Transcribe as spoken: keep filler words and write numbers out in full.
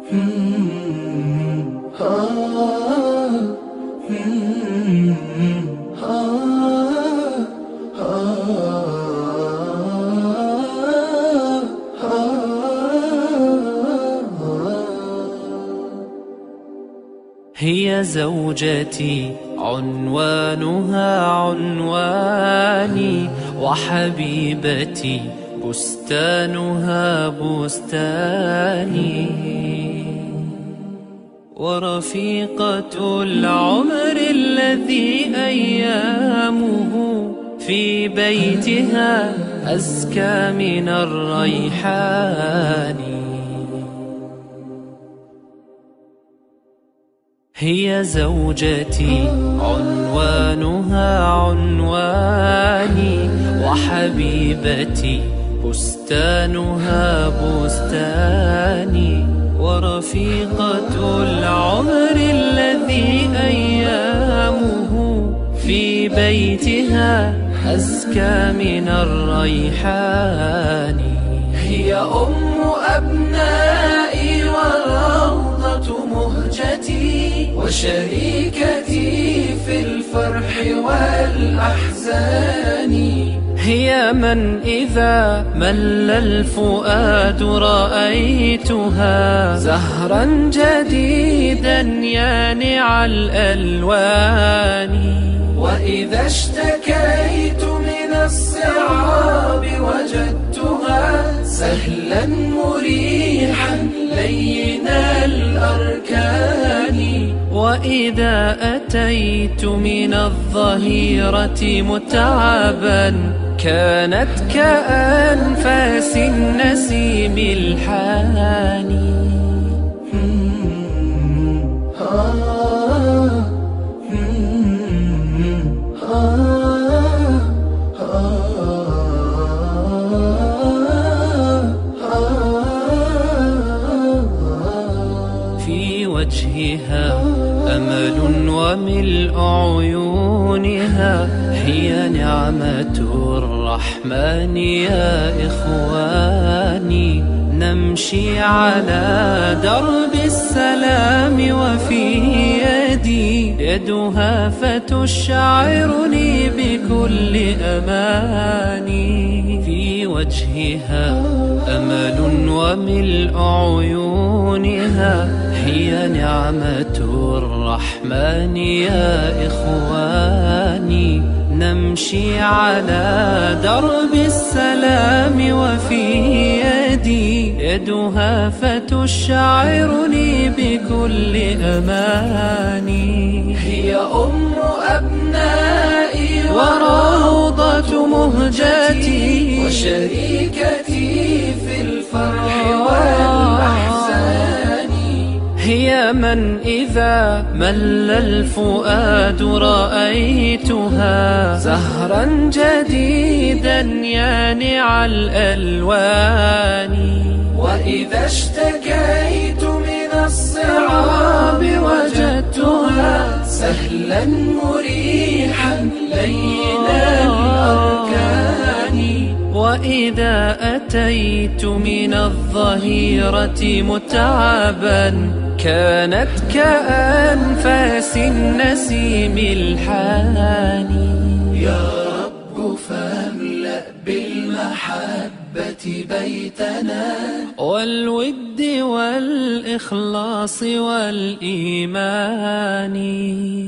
هي زوجتي عنوانها عنواني، وحبيبتي بستانها بستاني، ورفيقة العمر الذي أيامه في بيتها أزكى من الريحان. هي زوجتي عنوانها عنواني، وحبيبتي بستانها بستاني، ورفيقة العمر الذي أيامه في بيتها أزكى من الريحان. هي أم أبنائي والروضة مهجتي، وشريكتي في الفرح والأحزان. هي من إذا مل الفؤاد رأيتها زهرا جديدا يانع الألوان. وإذا اشتكيت من الصعاب وجدتها سهلا مريحا لين الأركان. وإذا أتيت من الظهيرة متعبا كانت كأنفاس النسيم الحاني. في وجهها أمل وملء عيونها، هي نعمة الرحمن يا إخواني. نمشي على درب السلام وفي يدي يدها فتشعرني بكل أماني. في وجهها أمل وملء عيونها، هي نعمة الرحمن يا إخواني. نمشي على درب السلام وفي يدي يدها فتشعرني بكل أماني. هي أم أبنائي وروضة مهجتي، وشريكتي في الفرح والأحزان. هي من إذا مل الفؤاد رأيتها زهرا جديدا يانع الألوان. وإذا اشتكيت من الصعاب وجدتها سهلا مريحا لين الأركان. وإذا أتيت من الظهيرة متعبا كانت كأنفاس النسيم الحاني. يا رب فاملأ بالمحبة بيتنا، والود والإخلاص والإيمان.